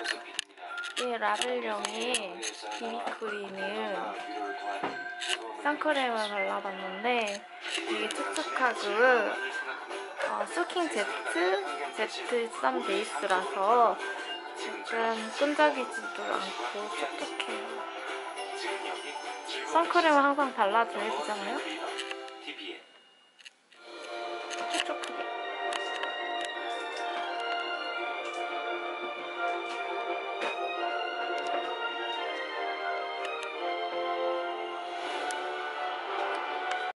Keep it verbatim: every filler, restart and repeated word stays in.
이 라벨령의 비비크림을 선크림을 발라봤는데 되게 촉촉하고 어, 소킹 제트, 제트 썸 베이스라서 약간 끈적이지도 않고 촉촉해요. 선크림을 항상 발라줘야 되잖아요?